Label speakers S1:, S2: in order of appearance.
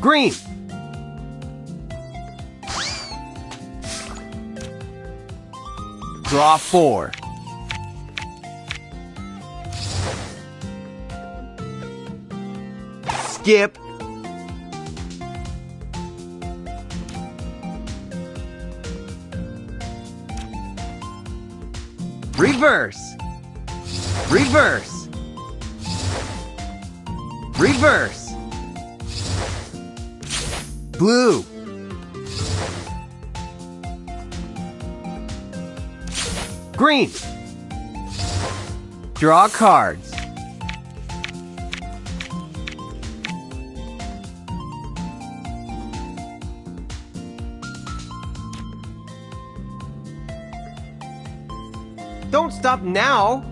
S1: Green. Draw 4. Skip. Reverse. Reverse. Reverse. Blue. Green. Draw cards. Don't stop now!